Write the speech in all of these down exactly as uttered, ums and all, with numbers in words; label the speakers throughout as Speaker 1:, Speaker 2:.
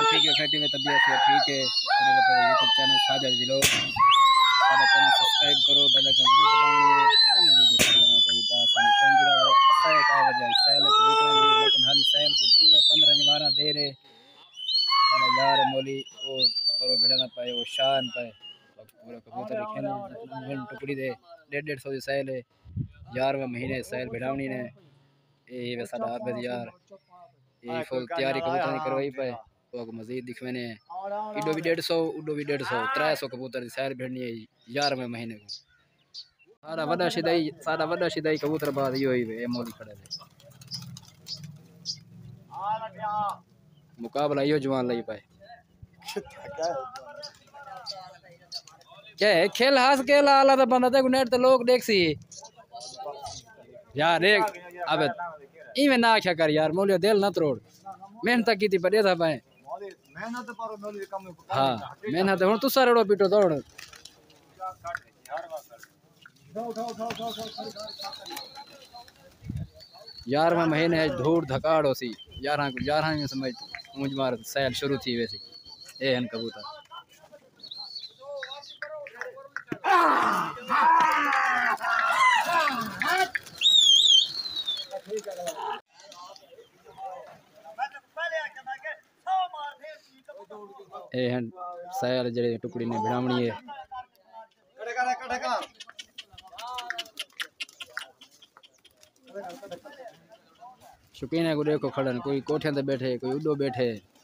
Speaker 1: ठीक है खेती में तबीयत से ठीक है यूट्यूब चैनल साजा जिलो साडा चैनल सब्सक्राइब करो बेल आइकन जरूर दबाओ वीडियो बात पंजरा असा का वजह सैल कबूतर लेकिन हाली सैल को पूरे पंद्रह निवारा दे रहे साडा यार मोली वो पर भेड़ा पाए वो शान पाए पूरा कबूतर खेल टुकड़ी दे डेढ़ डेढ़ सौ सैल है यार महीने सैल भिड़ावनी ने ये साडा आबद यार ये फुल तैयारी कबूतर की करवाई पे तो मजीद दिखवेने इडो भी डेढ़ सौ उडो भी डेढ़ सौ त्रै सौ कबूतर की सैर भिड़नी है ग्यारहवें महीने को सारा वड्डा शिदाई सारा वड्डा शिदाई कबूतर बाद यो ही है मोली खड़े थे मुकाबला यो जवान लई पाए क्या है खेल हास के लाला तो बंदा ते नेट ते लोग देख सी यार देख अब इवें ना क्या कर यार मोलियो दिल ना तोड़ मेहनत की थी पर था पाए मेहनत पर मोली कम हां मेहनत हुन तू सारेड़ो पीटो दौड़ यार में महीने धूड़ धकाड़ होसी ग्यारह ग्यारह में समझ ऊंच मार सैल शुरू थी वैसी ए हन कबूतर ए हन सैल जड़े टुकड़ी ने भिड़ावनी है शौकीन है को देखो खड़न कोई कोठे ते बैठे कोई उडो बैठे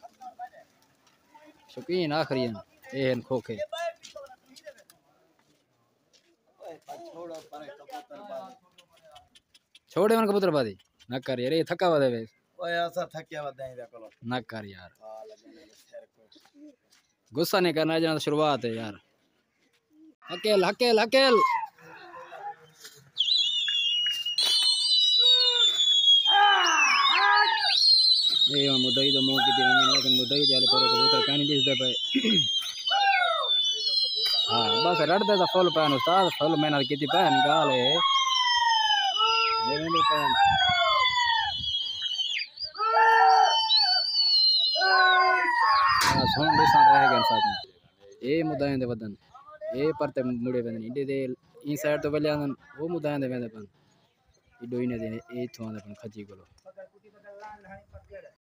Speaker 1: शौकीन आखरी ए हन खोखे छोड़े मन कबूतर बादी न कर यार ये थका वदे वे ओए ऐसा थकिया वदे देखो न कर यार गुस्सा नहीं करना जना शुरुआत है यार हकेल हकेल हकेल ये मुदई तो मुंह की दी लेकिन मुदई जाले पर कबूतर कानी दिस दे पे हां बस रड़ दे तो फुल पैन उस्ताद फुल मेहनत की थी पैन गाल है ये मेरे पैन सुन दिसा रह गए साथ ए मुदाएं दे वदन ए परते मुड़े वदन इडे दे ई साइड तो वले आंदन वो मुदाएं दे वेंदे पन इडो इने दे ए थों दे पन खजी कोलो